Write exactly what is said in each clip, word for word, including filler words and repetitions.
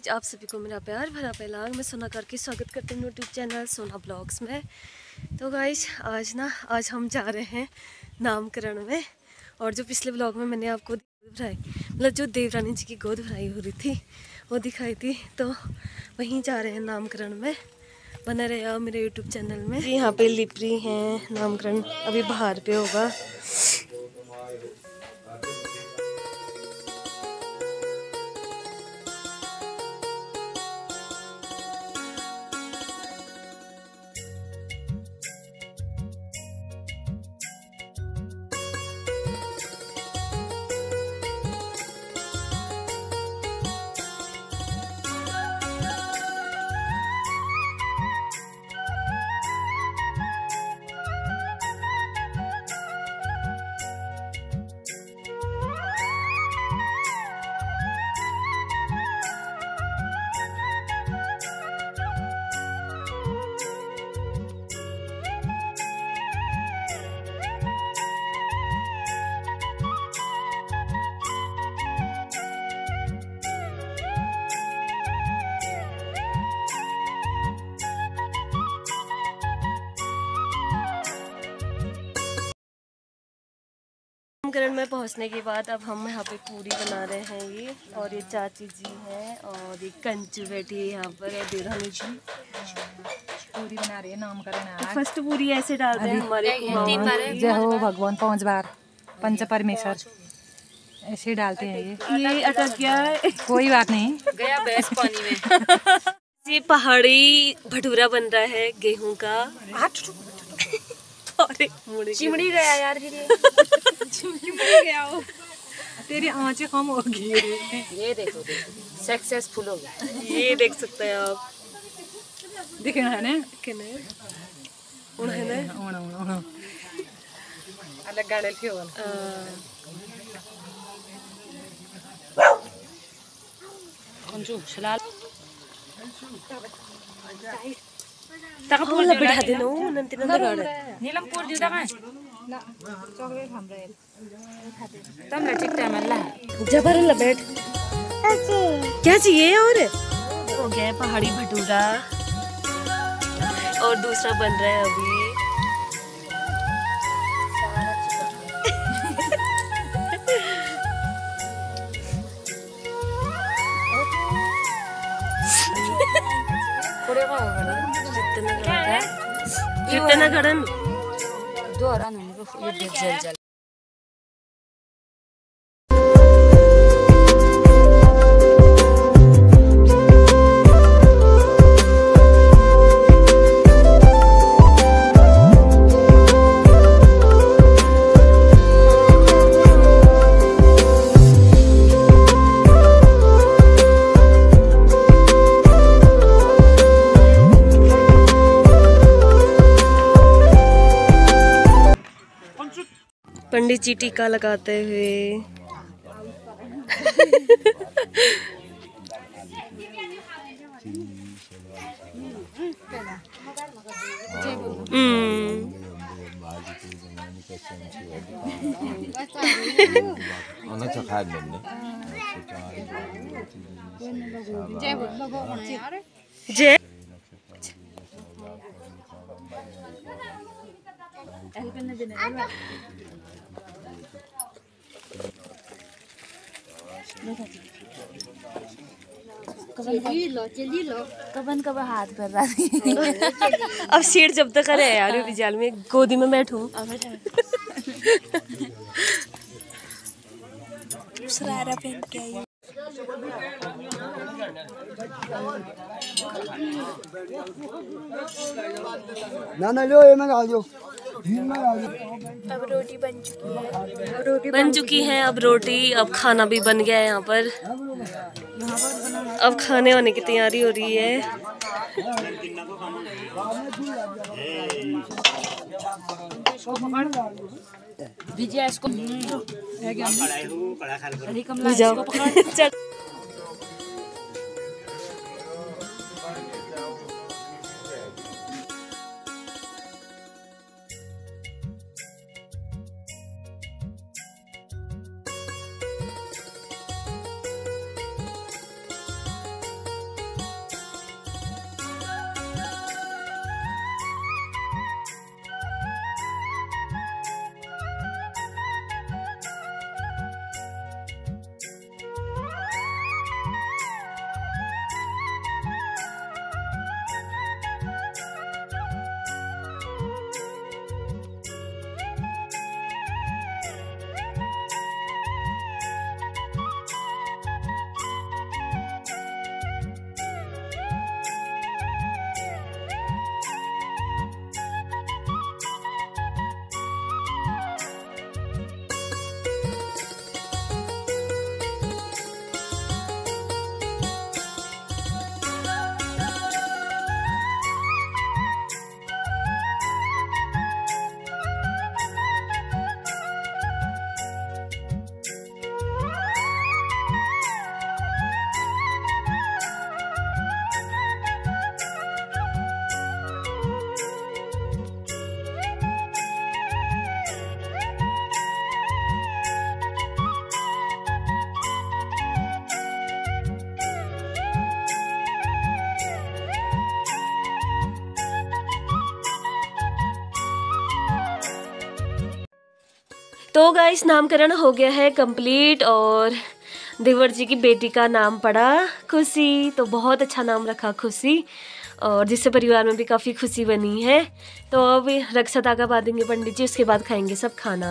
Guys, आप सभी को मेरा प्यार भरा पहलाग मैं सोना करके स्वागत करती हूँ यूट्यूब चैनल सोना ब्लॉग्स में। तो गाइज आज ना आज हम जा रहे हैं नामकरण में। और जो पिछले ब्लॉग में मैंने आपको भराई मतलब जो देवरानी जी की गोद भराई हो रही थी वो दिखाई थी, तो वहीं जा रहे हैं नामकरण में। बना रहे मेरे यूट्यूब चैनल में। यहाँ पे लिपरी हैं, नामकरण अभी बाहर पे होगा। नामकरण में पहुंचने के बाद अब हम यहाँ पे पूरी बना रहे हैं ये, और ये चाची जी हैं और ये कंचू बैठी है यहाँ पर, और देवरानी जी पूरी बना रही है नामकरण। तो फर्स्ट पूरी ऐसे डालते हैं हमारे जय हो भगवान पांच बार पंच परमेश्वर ऐसे डालते हैं। ये ये अटक गया है, कोई बात नहीं, गया बेस पानी में। ये पहाड़ी भटूरा बन रहा है गेहूं का। अरे चिमड़ी गया यार, फिर ये चिमड़ी गया वो। तेरी आंखें कम हो गई। ये देखो सक्सेसफुल हो गया। ये देख सकते हैं आप, दिखना है ना किने उन्हें ओना ओना ओना अलग गाने के हो कंचू सलाल तक पूरा बिठा देनो नंती नंद गाड़ नीलम पूर दिदा का ना चॉकलेट हम रहे तब ना ठीक टाइम अल्लाह जबर लपेट क्या चाहिए। और हो गया है पहाड़ी भटूरा और दूसरा बन रहा है अभी। जितना गड़न दो और आने को ये देख जल जल पंडित जी टीका लगाते हुए। जय कबन कब हाथ कर रहा है। अब सीट जब तक करे यार विजाल में गोदी में बैठूं। सरारा पहन के आई ना ना लो ये मैं आ जाओ। अब रोटी बन चुकी है। रोटी बन चुकी है अब रोटी, अब खाना भी बन गया है यहाँ पर। अब खाने वाने की तैयारी हो रही है। विजय इसको चल तो गाइस नामकरण हो गया है कंप्लीट और देवर जी की बेटी का नाम पड़ा खुशी। तो बहुत अच्छा नाम रखा खुशी, और जिससे परिवार में भी काफ़ी खुशी बनी है। तो अब रक्षा धागा बांधेंगे पंडित जी, उसके बाद खाएंगे सब खाना।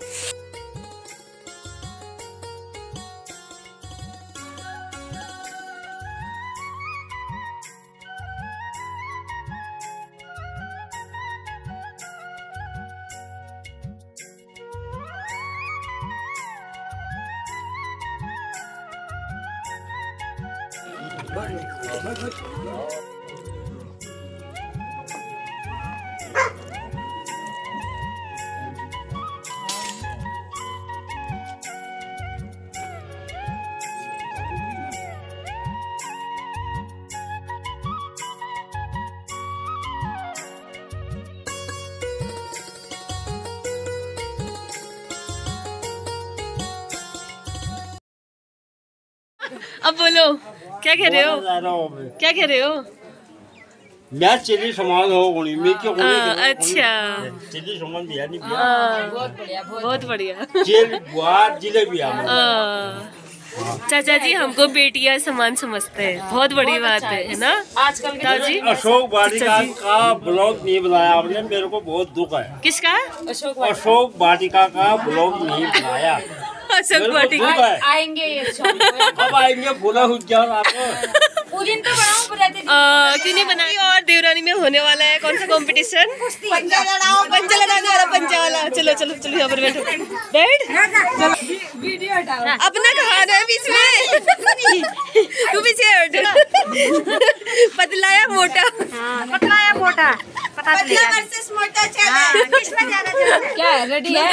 अब बोलो, क्या कह रहे हो? क्या कह रहे हो? मैं चिली सामान हो गई मैं क्यों आ, अच्छा चिली सामान भी नहीं आ, बहुत बढ़िया बहुत बढ़िया जेल बुआर जिलेबी आ चाचा जी हमको बेटियां समान समझते हैं, बहुत बड़ी बात है, है ना आजकल चाचा जी? अशोक वाटिका का ब्लॉग नहीं बनाया आपने, मेरे को बहुत दुख है। किसका? अशोक वाटिका का ब्लॉग नहीं बनाया। अशोक वाटिका आएंगे ये कब आएंगे? बोला हूँ क्या आपको? दिन तो बनाऊं पर क्यों नहीं बनाई? और देवरानी में होने वाला है कौन सा कंपटीशन? पंचा लड़ाने वाला, पंचा वाला। चलो चलो चलो यहाँ पर बैठो, बैठ। वीडियो हटाओ। अपना खाना है बीच में, तू पीछे हट। पतला या मोटा? पतला या मोटा पता चलेगा। वर्सेस मोटा चैलेंज किसमें ज्यादा चलेगा? क्या है? रेडी है?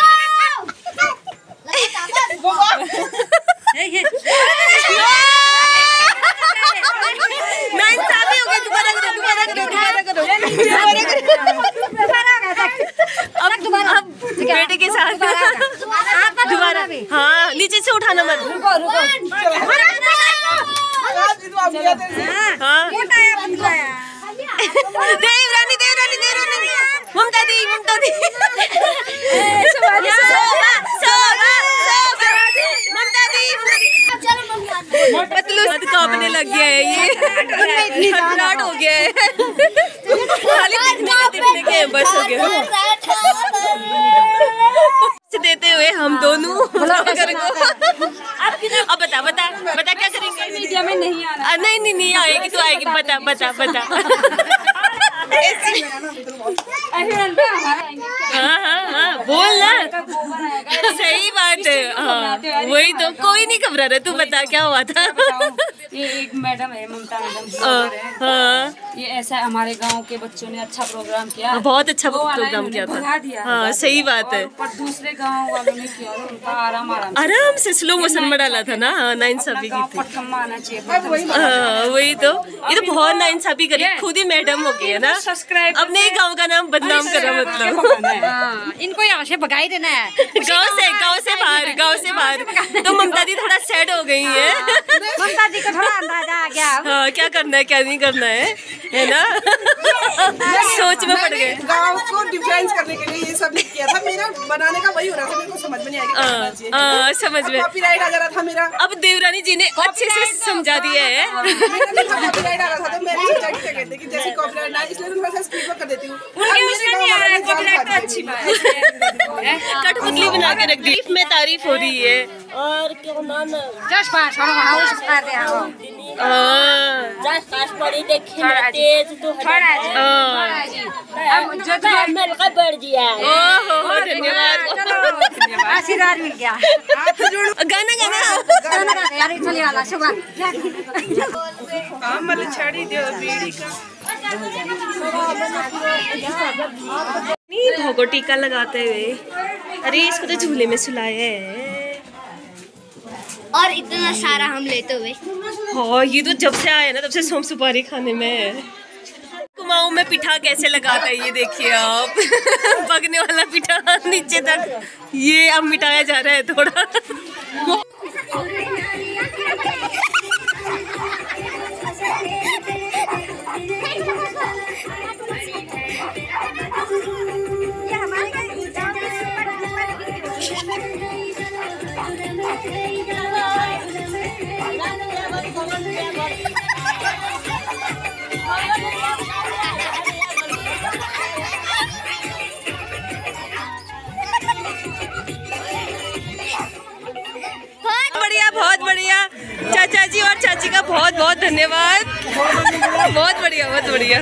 नाइंसाफी हो गई। दोबारा करो दोबारा करो दोबारा करो दोबारा करो। अब दोबारा बेटे के साथ दोबारा। हाँ नीचे से उठाना मत। रुको रुको हाँ मोटा या पतला या? देवरानी देवरानी देवरानी ममता दी ममता दी पतलू कांपने लग गया है, ये हटलाट हो गया है। खाली दिखने के दिखने के बस हो गया। देते हुए हम दोनों अब बता बता बता क्या करेंगे? मीडिया में नहीं आना। नहीं नहीं नहीं आएगी तो आएगी, बता बता बता। हाँ हाँ हाँ बोल ना, सही बात है। हाँ वही तो, कोई नहीं घबरा रहा। तू बता क्या हुआ था? ये एक मैडम है ममता मैडम, हाँ ये ऐसा हमारे गांव के बच्चों ने अच्छा प्रोग्राम किया, बहुत अच्छा वो वाला प्रोग्राम किया इन्होंने था। भगा दिया। हाँ सही बात है। पर दूसरे गांव वालों ने किया तो उनका आराम आराम से आराम से स्लो मोशन में डाला था ना। हाँ नाइंसाफी की थी। पटकम्मा आना चाहिए प्रथम। हाँ वही तो, ये तो बहुत नाइंसाफी करी, खुद ही मैडम हो गई है ना। सब्सक्राइब अपने ही गाँव का नाम बदनाम करा मतलब। हाँ, इनको यहाँ से भगा ही देना है। गाँव से गाँव से बाहर गाँव से बाहर। तो ममता दी थोड़ा सैड हो गई है। ममता जी को थोड़ा अंदाजा आ गया। हाँ क्या करना है क्या नहीं करना है, है ना। सोच में पड़ गए। गाँव को डिफरेंस करने के लिए ये सब किया था। मेरा बनाने का वही हो रहा था, मेरे को समझ में नहीं आया। हाँ समझ में कॉपीराइट आ जा रहा था मेरा। अब देवरानी जी ने अच्छे से समझा दिया है। कॉपीराइट आ रहा था तो मैंने सोचा कि क्या कहते हैं कि जैसे कॉपीराइट ना, इसलिए मैं थोड़ा सा स्पीड कर देती हूँ। अच्छी बात है। कठपुतली बना के रख दी, में तारीफ हो रही है। और क्या नाम है? जस्ट पास और वहाँ उस पर दे आओ। जस्ट पास पढ़ी देखी ना तेज तो थोड़ा जी थोड़ा जी। अब जो तो मेरे का बढ़ दिया। ओहो धन्यवाद, आशीर्वाद मिल गया। गाना गाना गाना गा यार, चले वाला सुबह। कमल छड़ी दो बीड़ी का। नहीं भोगो टीका लगाते हुए। अरे इसको तो झूले में सुलाया है। और इतना सारा हम लेते हुए। हाँ ये तो जब से आया ना तब से सोम सुपारी खाने में। कुमाऊं में पिठा कैसे लगाता है ये देखिए आप। पकने वाला पिठा नीचे तक, ये अब मिटाया जा रहा है थोड़ा। बढ़िया, बहुत बढ़िया चाचा जी और चाची का बहुत बहुत धन्यवाद। बहुत बढ़िया, बहुत बढ़िया।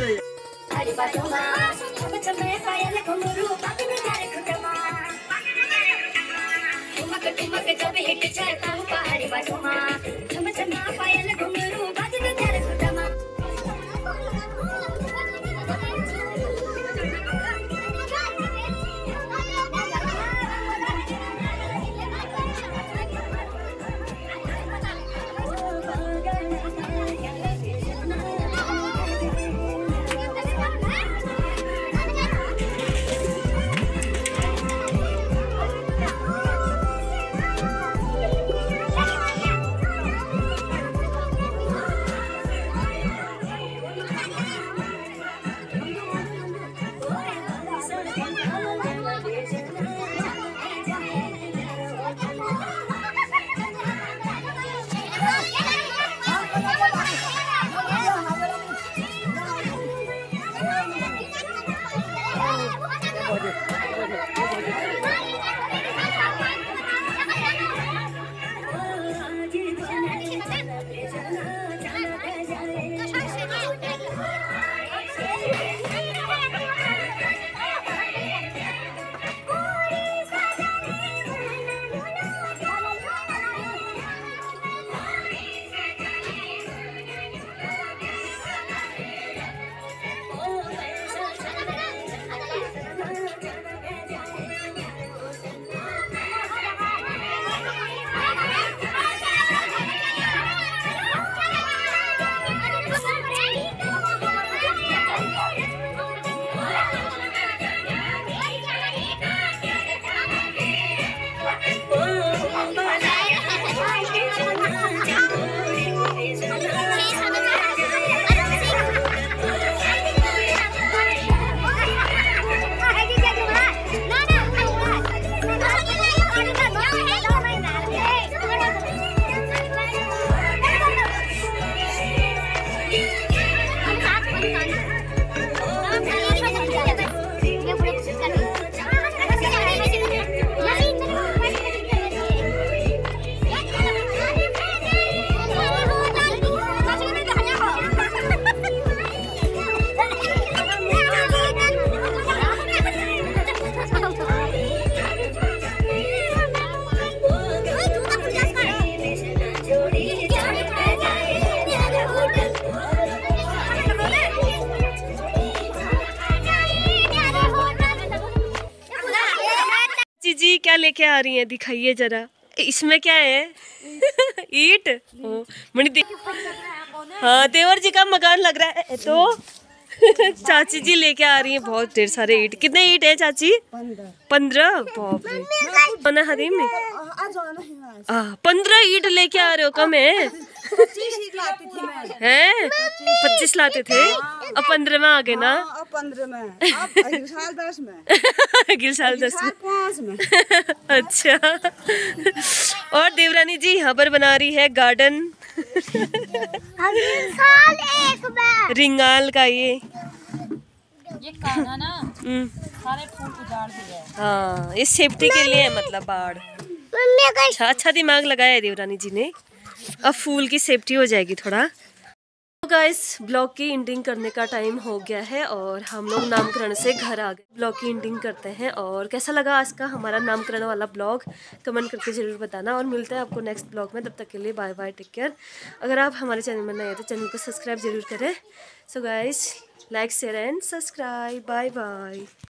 जी क्या लेके आ रही हैं, दिखाइए जरा। इसमें क्या है? ईंट। मणि दे... हाँ, देवर जी का मकान लग रहा है। तो चाची जी लेके आ रही हैं बहुत ढेर सारे ईंट। कितने ईंट है चाची? पंद्रह। बाप रे। हरीम में पंद्रह ईंट लेके आ रहे हो, कम है? हैं? पच्चीस लाते थे, अब पंद्रह में आ गए ना? पंद्रह में, अगले साल दस में, अगले साल दस में, पाँच में। अच्छा। और देवरानी जी यहाँ पर बना रही है गार्डन। साल एक में रिंगाल का ये ये कान्हा ना सारे फूल उजाड़ दिए। हाँ, ये सेफ्टी के लिए है, मतलब बाढ़। अच्छा अच्छा दिमाग लगाया है देवरानी जी ने। अब फूल की सेफ्टी हो जाएगी थोड़ा। तो गाइस, ब्लॉग की एंडिंग करने का टाइम हो गया है और हम लोग नामकरण से घर आ गए। ब्लॉग की एंडिंग करते हैं। और कैसा लगा आज का हमारा नामकरण वाला ब्लॉग कमेंट करके ज़रूर बताना। और मिलते हैं आपको नेक्स्ट ब्लॉग में। तब तक के लिए बाय बाय, टेक केयर। अगर आप हमारे चैनल में नए हैं तो चैनल को सब्सक्राइब जरूर करें। So guys, like share and subscribe. Bye bye.